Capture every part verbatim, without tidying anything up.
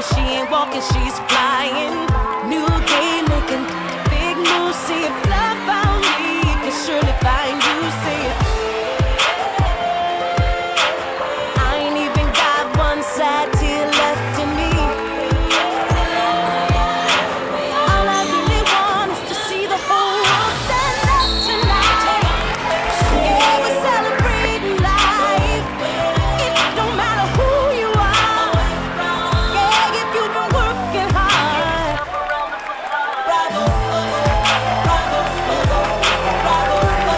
but she ain't walking, she's flying. New day making big moves. See if love found me, it can surely find you. See it. I ain't even got one sad tear left in me. All I really want is to see the whole world stand up tonight. Yeah, we're celebrating life. It don't matter who you are. Yeah, if you've been working hard. Bravo, bravo, bravo,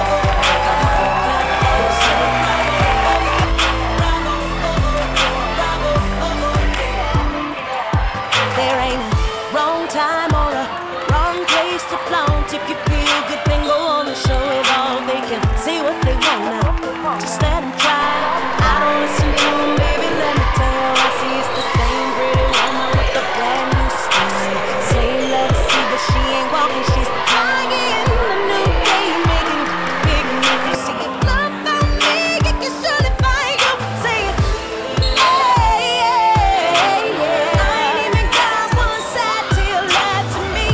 there ain't a wrong time or a wrong place to flaunt. If you feel good, then go on and show it all. They can say what they want now, just let them try. I don't listen to them, baby, let me tell. I see it's the same pretty woman with the brand new style. Same legacy, but she ain't walking, she's flying. A new day making big moves. See if love found me, it can surely find you. Say it. Hey, yeah, yeah. I ain't even got one sad tear left to me.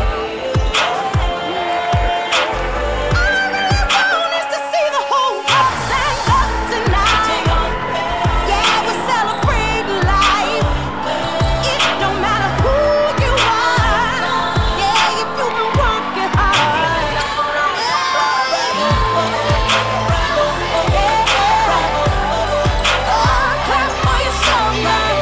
All I really want is to see the whole world stand up tonight. Yeah, we're celebrating life. It don't matter who you are. Yeah, if you've been working hard. Oh, clap for yourself now.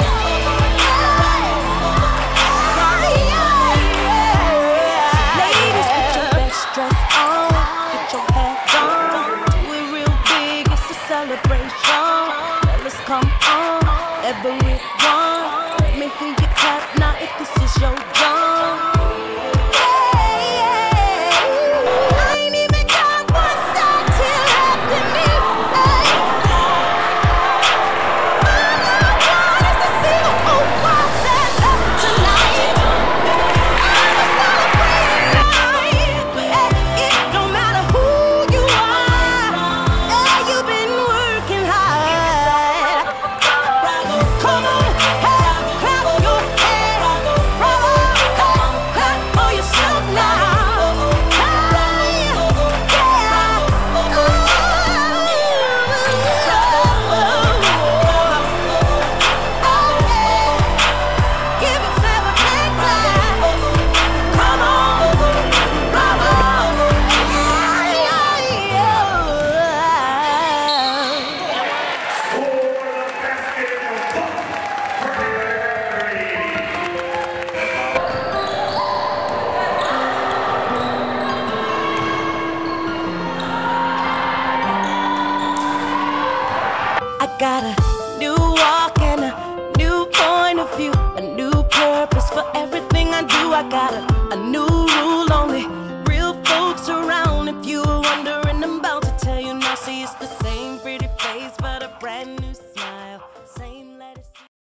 Ladies, put your best dress on, get your hair done, do it real big, it's a celebration. Fellas, come on, everyone, let me hear you clap now if this is your drum. Yeah, yeah. I ain't even got one sad tear left in me. Hey. All I want is to see the whole world stand up tonight. We're celebrating life. Hey, it don't matter who you are. Hey, you've been working hard. Come on, hey, clap your hands. Bravo, hey, clap for yourself now. Hey, yeah. Give yourself a big clap. Come on, bravo. I got a new walk and a new point of view, a new purpose for everything I do. I got a, a new rule, only real folks around. If you